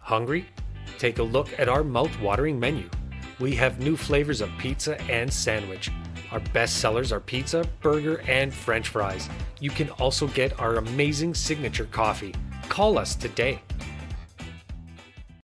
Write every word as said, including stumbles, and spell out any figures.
Hungry? Take a look at our mouth-watering menu. We have new flavors of pizza and sandwich. Our best sellers are pizza, burger, and French fries. You can also get our amazing signature coffee. Call us today.